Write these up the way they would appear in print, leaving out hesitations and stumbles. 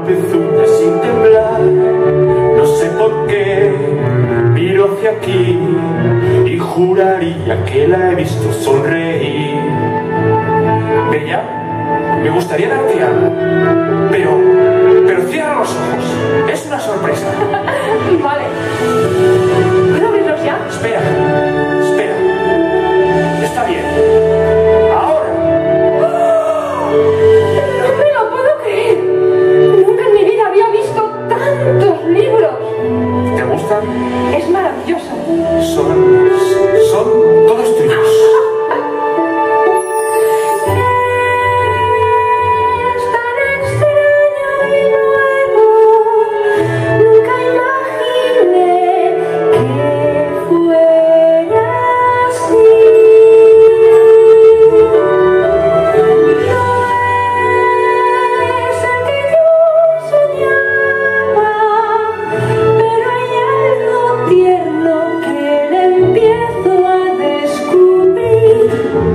pezuñas sin temblar. No sé por qué miro hacia aquí y juraría que la he visto sonreír. Bella, me gustaría darte algo, pero cierra los ojos. Es una sorpresa. Vale. ¿Puedo abrirlos ya? Espera. Está bien. Ahora. No me lo puedo creer. Nunca en mi vida había visto tantos libros. ¿Te gustan? Es maravilloso. Son todos tuyos. Es tan extraño y nuevo. Nunca imaginé que fuera así. No es el que yo soñaba, pero hay algo tierno que le empiezo a descubrir.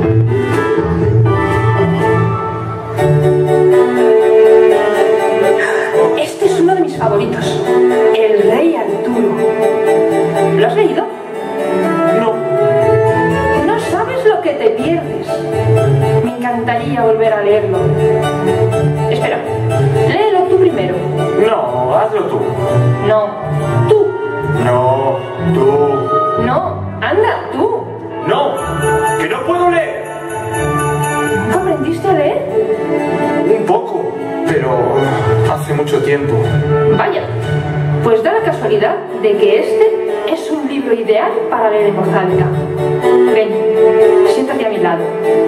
Este es uno de mis favoritos, El Rey Arturo. ¿Lo has leído? No. No sabes lo que te pierdes. Me encantaría volver a leerlo. Espera, léelo tú primero. No, hazlo tú. No, tú. No, tú. No, anda, tú. No, que no puedo leer. ¿Nunca aprendiste a leer? Un poco, pero hace mucho tiempo. Vaya, pues da la casualidad de que este es un libro ideal para leer en voz alta. Ven, siéntate a mi lado.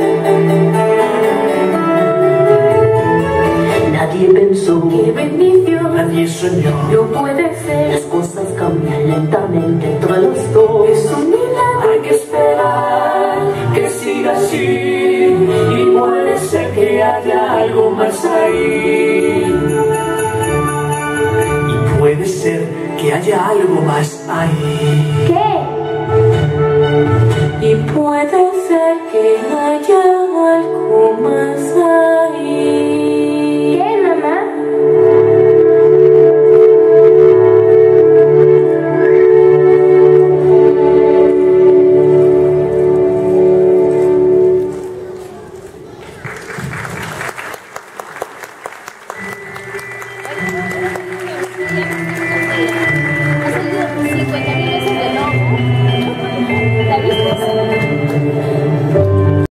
Nadie pensó, qué bendición, Nadie soñó. no puede ser. Las cosas cambian lentamente entre los dos. Es un milagro, hay que esperar que siga así. Y puede ser que haya algo más ahí. Y puede ser que haya algo más ahí. ¿Qué? Y puede ser que haya